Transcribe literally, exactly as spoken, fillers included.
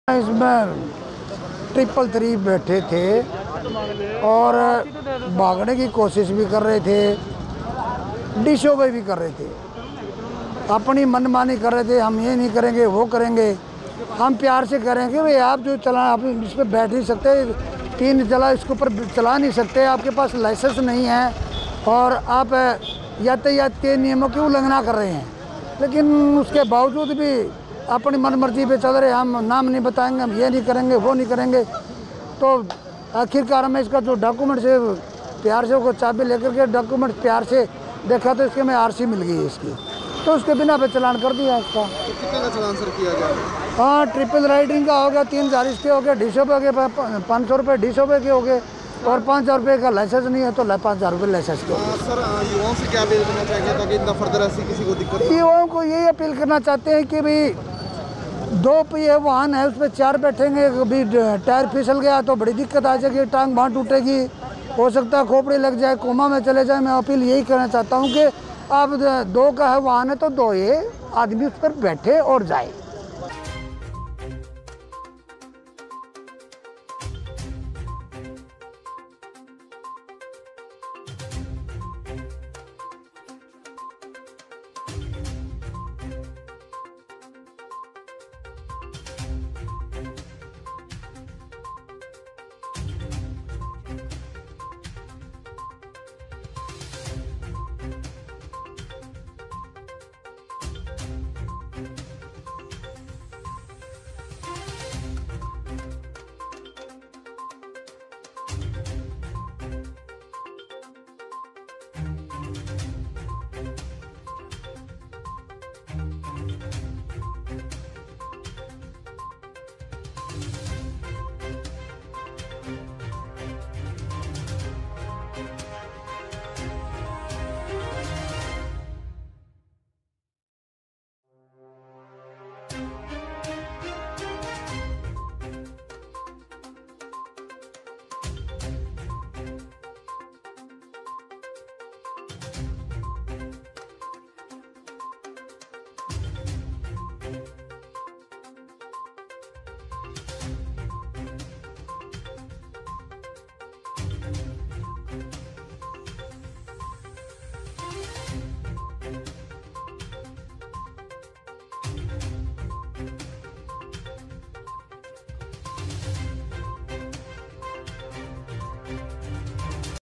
इसमें triple three बैठे थे और भागने की कोशिश भी कर रहे थे, डिशों पे भी कर रहे थे, अपनी मनमानी कर रहे थे। हम ये नहीं करेंगे, वो करेंगे। हम प्यार से करेंगे भाई आप जो चला आप इस पर बैठ नहीं सकते, तीन चला इसके ऊपर चला नहीं सकते, आपके पास लाइसेंस नहीं है और आप यातायात के नियमों की उल्लंघना कर रहे हैं। लेकिन उसके बावजूद भी अपनी मनमर्जी पे चल रहे, हम नाम नहीं बताएंगे, हम ये नहीं करेंगे, वो नहीं करेंगे। तो आखिरकार हमें इसका जो डॉक्यूमेंट से प्यार से वो चाबी लेकर के डॉक्यूमेंट प्यार से देखा तो इसके में आरसी मिल गई है इसकी, तो उसके बिना पे चलान कर दिया इसका। तो कितने का चलान सर किया गया? हाँ, ट्रिपल राइडिंग का हो गया, तीन हजार इसके हो गए, ढी सौ पे के पाँच सौ रुपये ढी सौ पे के हो गए और पाँच हज़ार रुपये का लाइसेंस नहीं है तो पाँच हज़ार रुपये लाइसेंस के। सर युवाओं से क्या अपील करना चाहिए ताकि इतना फर्दर ऐसी किसी को दिक्कत? युवाओं को यही अपील करना चाहते हैं कि भाई दो पहिए वाहन है, उस पर चार बैठेंगे, कभी टायर फिसल गया तो बड़ी दिक्कत आ जाएगी, टांग बाँह टूटेगी, हो सकता है खोपड़ी लग जाए, कोमा में चले जाए। मैं अपील यही करना चाहता हूँ कि आप दो का है वाहन है तो दो ये आदमी उस पर बैठे और जाए।